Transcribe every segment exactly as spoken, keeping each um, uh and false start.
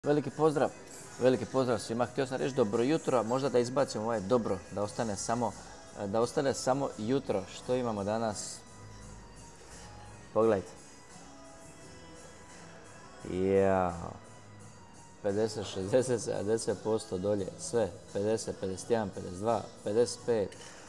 Veliki pozdrav, veliki pozdrav svima. Htio sam reći dobro jutro, a možda da izbacimo ovaj dobro, da ostane samo, da ostane samo jutro. Što imamo danas? Pogledajte. Jao. pedeset, šezdeset, sedamdeset posto dolje, sve. pedeset, pedeset jedan, pedeset dva, pedeset pet.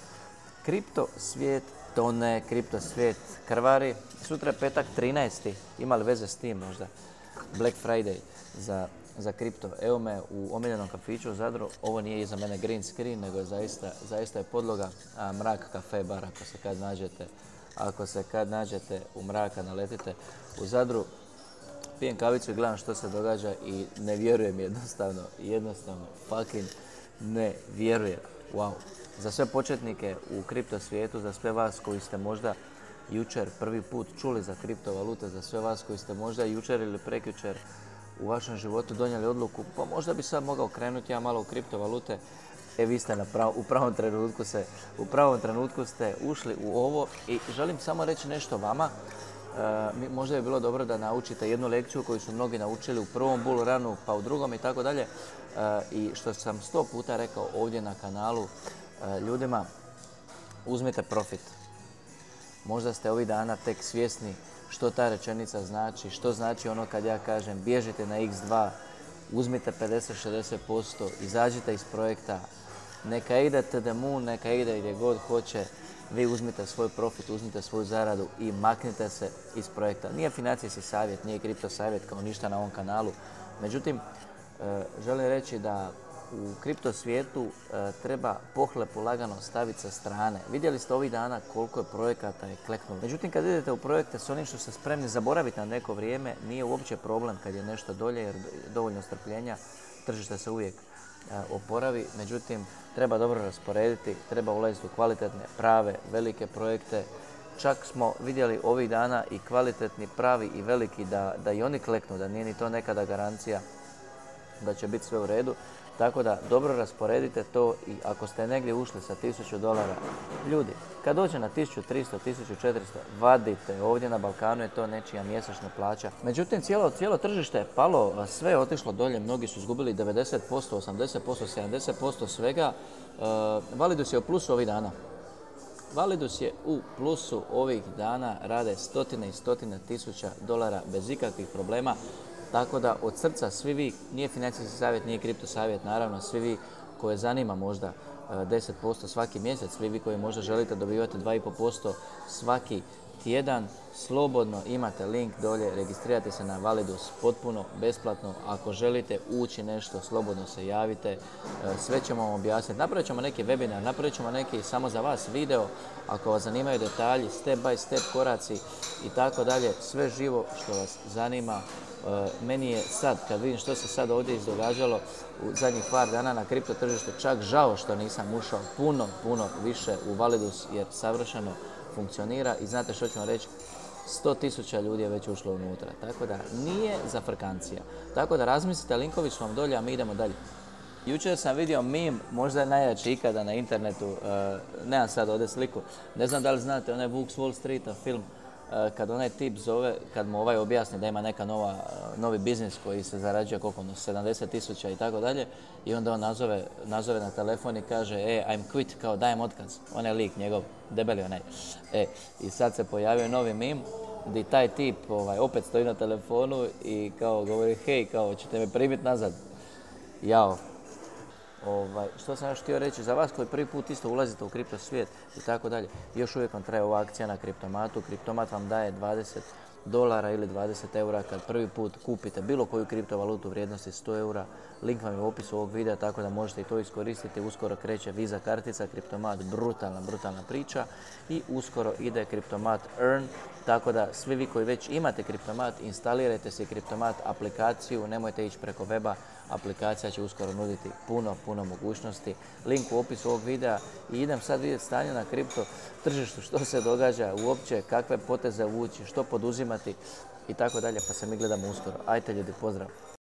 Kripto svijet tone, kripto svijet krvari. Sutra je petak trinaesti. Ima li veze s tim možda? Black Friday za, za kripto. Evo me u omiljenom kafiću u Zadru. Ovo nije iza mene green screen, nego je zaista, zaista je podloga a, mrak kafe bar ako se kad nađete. Ako se kad nađete u mraka, naletite u Zadru. Pijem kavicu i gledam što se događa i ne vjerujem jednostavno, jednostavno, fucking ne vjerujem. Wow. Za sve početnike u kripto svijetu, za sve vas koji ste možda jučer prvi put čuli za kriptovalute, za sve vas koji ste možda jučer ili prekjučer u vašem životu donijeli odluku, pa možda bi sad mogao krenuti ja malo u kriptovalute. E, vi ste na prav, u pravom trenutku se, u pravom trenutku ste ušli u ovo i želim samo reći nešto vama. E, možda je bilo dobro da naučite jednu lekciju koju su mnogi naučili u prvom bull runu, pa u drugom i tako dalje. I što sam sto puta rekao ovdje na kanalu e, ljudima, uzmite profit. Možda ste ovih dana tek svjesni što ta rečenica znači, što znači ono kad ja kažem bježite na iks dva, uzmite pedeset do šezdeset posto, izađite iz projekta, neka ide to the moon, neka ide gdje god hoće, vi uzmite svoj profit, uzmite svoju zaradu i maknite se iz projekta. Nije financijski savjet, nije kripto savjet kao ništa na ovom kanalu, međutim, želim reći da u kripto svijetu e, treba pohlepu lagano staviti sa strane. Vidjeli ste ovih dana koliko je projekata je kleknulo. Međutim, kad idete u projekte s onim što ste spremni zaboraviti na neko vrijeme, nije uopće problem kad je nešto dolje, jer dovoljno strpljenja, tržište se uvijek e, oporavi. Međutim, treba dobro rasporediti, treba ulaziti u kvalitetne, prave, velike projekte. Čak smo vidjeli ovih dana i kvalitetni, pravi i veliki da, da i oni kleknu, da nije ni to nekada garancija da će biti sve u redu. Tako da dobro rasporedite to i ako ste negdje ušli sa tisuću dolara, ljudi, kad dođe na tisuću tristo, tisuću četiristo, vadite, ovdje na Balkanu je to nečija mjesečna plaća. Međutim, cijelo, cijelo tržište je palo, sve je otišlo dolje, mnogi su izgubili devedeset posto, osamdeset posto, sedamdeset posto svega. Uh, Validus je u plusu ovih dana. Validus je u plusu ovih dana, rade stotine i stotine tisuća dolara bez ikakvih problema. Tako da od srca svi vi, nije financijski savjet, nije kripto savjet, naravno svi vi koje zanima možda deset posto svaki mjesec, svi vi koji možda želite dobivati dva i pol posto svaki tjedan, slobodno imate link dolje, registrirajte se na Validus potpuno besplatno. Ako želite ući nešto, slobodno se javite, sve ćemo vam objasniti. Napravit ćemo neki webinar, napravit ćemo neki samo za vas video, ako vas zanimaju detalji, step by step koraci i tako dalje, sve živo što vas zanima. Meni je sad, kad vidim što se sad ovdje izdogađalo u zadnjih par dana na kripto tržištu, čak žao što nisam ušao puno, puno više u Validus jer savršeno funkcionira i znate što ću vam reći, sto tisuća ljudi je već ušlo unutra, tako da nije za frkancija. Tako da razmislite, linkovi su vam dolje, a mi idemo dalje. Jučer sam vidio meme, možda je najjači ikada na internetu, uh, nemam sad ovdje sliku, ne znam da li znate onaj Vuk s Wall Streeta film, kad onaj tip zove, kad mu ovaj objasni da ima neka nova, novi biznis koji se zarađuje koliko, sedamdeset tisuća i tako dalje, i onda on nazove, nazove na telefon i kaže, e, I'm quit, kao dajem otkaz. On je lik njegov, debeli onaj. E, i sad se pojavio novi meme gdje taj tip ovaj, opet stoji na telefonu i kao govori, hej, kao, ćete me primiti nazad? Jao. Ovaj, što sam još htio reći, za vas koji prvi put isto ulazite u kripto svijet i tako dalje, još uvijek vam traje ova akcija na Kriptomatu. Kriptomat vam daje dvadeset dolara ili dvadeset eura kad prvi put kupite bilo koju kriptovalutu vrijednosti sto eura. Link vam je u opisu ovog videa, tako da možete i to iskoristiti. Uskoro kreće Visa kartica, Kriptomat, brutalna, brutalna priča i uskoro ide Kriptomat Earn. Tako da svi vi koji već imate Kriptomat, instalirajte si Kriptomat aplikaciju, nemojte ići preko weba, aplikacija će uskoro nuditi puno, puno mogućnosti. Link u opisu ovog videa i idem sad vidjeti stanje na kripto tržištu, što se događa uopće, kakve poteze vući, što poduzimati i tako dalje, pa se mi gledamo uskoro. Ajte ljudi, pozdrav!